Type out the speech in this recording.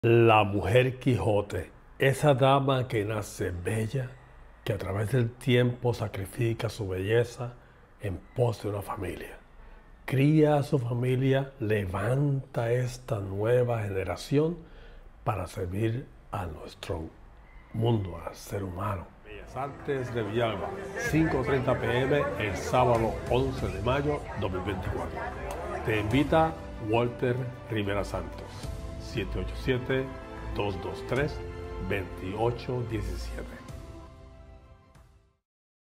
La mujer Quijote, esa dama que nace bella, que a través del tiempo sacrifica su belleza en pos de una familia. Cría a su familia, levanta esta nueva generación para servir a nuestro mundo, al ser humano. Bellas Artes de Villalba, 5:30 p.m. el sábado 11 de mayo 2024. Te invita Walter Rivera Santos. 787-223-2817.